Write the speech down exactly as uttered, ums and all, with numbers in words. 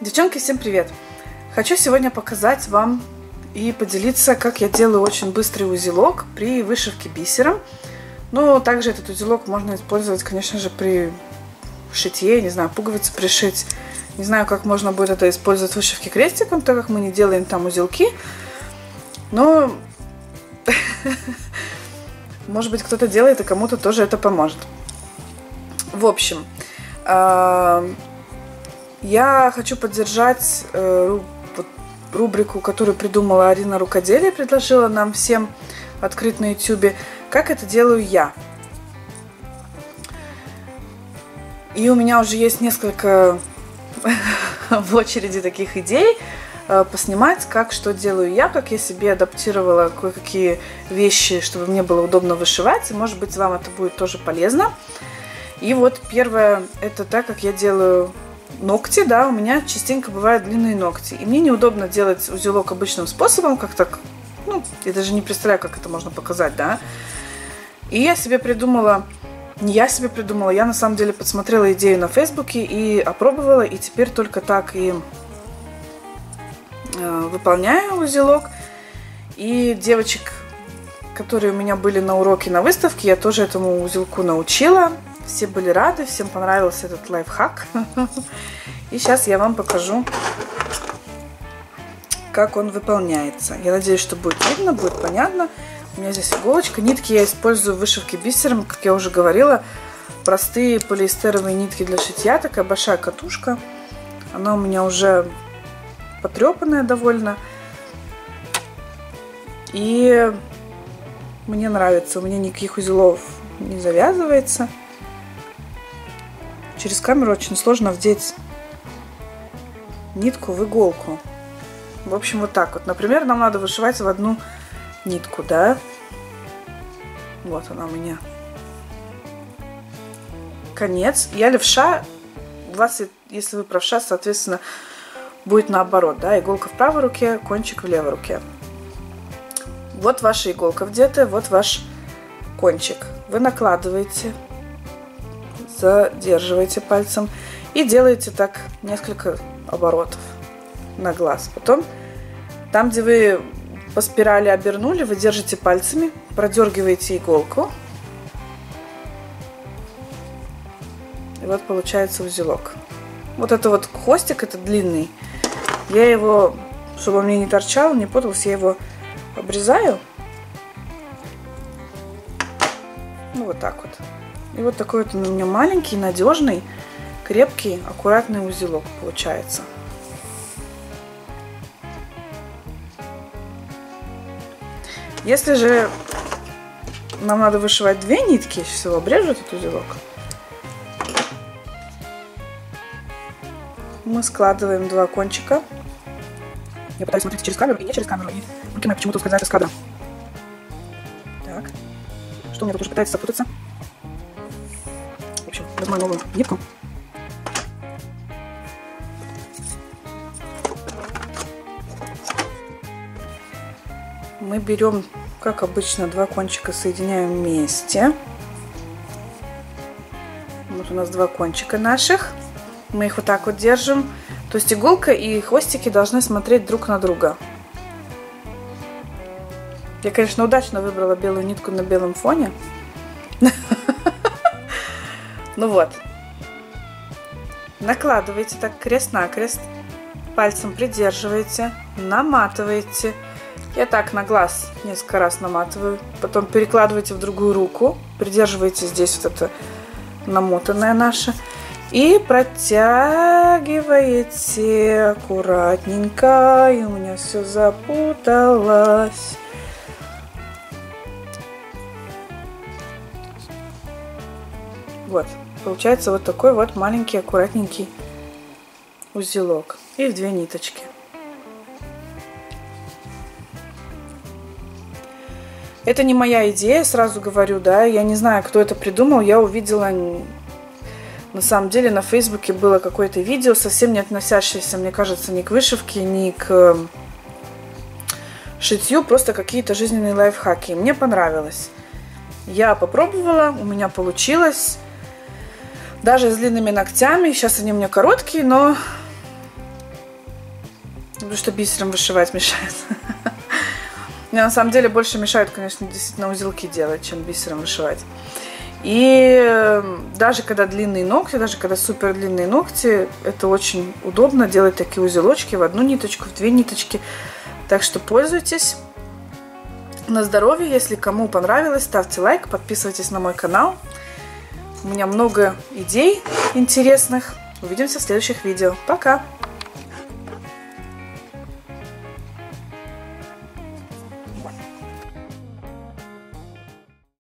Девчонки, всем привет! Хочу сегодня показать вам и поделиться, как я делаю очень быстрый узелок при вышивке бисером. Но также этот узелок можно использовать, конечно же, при шитье, не знаю, пуговицы пришить. Не знаю, как можно будет это использовать в вышивке крестиком, так как мы не делаем там узелки. Но, может быть, кто-то делает, и кому-то тоже это поможет. В общем, я хочу поддержать э, вот, рубрику, которую придумала Арина Рукоделие, предложила нам всем открыть на ютубе, как это делаю я. И у меня уже есть несколько в очереди таких идей э, поснимать, как что делаю я, как я себе адаптировала кое-какие вещи, чтобы мне было удобно вышивать, и может быть вам это будет тоже полезно. И вот первое, это так, как я делаю ногти, да, у меня частенько бывают длинные ногти. И мне неудобно делать узелок обычным способом, как так, ну, я даже не представляю, как это можно показать, да. И я себе придумала, не я себе придумала, я на самом деле подсмотрела идею на Фейсбуке и опробовала, и теперь только так и э, выполняю узелок. И девочек, которые у меня были на уроке на выставке, я тоже этому узелку научила. Все были рады, всем понравился этот лайфхак. И сейчас я вам покажу, как он выполняется. Я надеюсь, что будет видно, будет понятно. У меня здесь иголочка. Нитки я использую в вышивке бисером, как я уже говорила. Простые полиэстеровые нитки для шитья. Такая большая катушка. Она у меня уже потрепанная довольно. И мне нравится. У меня никаких узелов не завязывается. Через камеру очень сложно вдеть нитку в иголку. В общем, вот так вот. Например, нам надо вышивать в одну нитку, да? Вот она у меня. Конец. Я левша. У вас, если вы правша, соответственно, будет наоборот, да? Иголка в правой руке, кончик в левой руке. Вот ваша иголка вдетая, вот ваш кончик. Вы накладываете, задерживаете пальцем и делаете так несколько оборотов на глаз. Потом там, где вы по спирали обернули, вы держите пальцами, продергиваете иголку. И вот получается узелок. Вот это вот хвостик, это длинный. Я его, чтобы он мне не торчал, не путался, я его обрезаю. Ну вот так вот. И вот такой вот у меня маленький, надежный, крепкий, аккуратный узелок получается. Если же нам надо вышивать две нитки, сейчас его обрежу этот узелок. Мы складываем два кончика. Я пытаюсь смотреть через камеру и не через камеру, и руки мои почему-то ускользают из кадра. Так. Что у меня тут уже пытается запутаться? В общем, возьму новую нитку. Мы берем, как обычно, два кончика соединяем вместе. Вот у нас два кончика наших. Мы их вот так вот держим. То есть иголка и хвостики должны смотреть друг на друга. Я, конечно, удачно выбрала белую нитку на белом фоне. Ну вот. Накладываете так крест-накрест. Пальцем придерживаете. Наматываете. Я так на глаз несколько раз наматываю. Потом перекладываете в другую руку. Придерживаете здесь вот это намотанное наше. И протягиваете аккуратненько. И у меня все запуталось. Вот. Получается вот такой вот маленький аккуратненький узелок. И в две ниточки. Это не моя идея, сразу говорю, да. Я не знаю, кто это придумал. Я увидела, на самом деле, на Фейсбуке было какое-то видео, совсем не относящееся, мне кажется, ни к вышивке, ни к шитью. Просто какие-то жизненные лайфхаки. Мне понравилось. Я попробовала, у меня получилось. Даже с длинными ногтями. Сейчас они у меня короткие, но Потому что бисером вышивать мешает. Мне на самом деле больше мешают, конечно, действительно узелки делать, чем бисером вышивать. И даже когда длинные ногти, даже когда супер длинные ногти, это очень удобно делать такие узелочки в одну ниточку, в две ниточки. Так что пользуйтесь. На здоровье. Если кому понравилось, ставьте лайк, подписывайтесь на мой канал. У меня много идей интересных. Увидимся в следующих видео. Пока!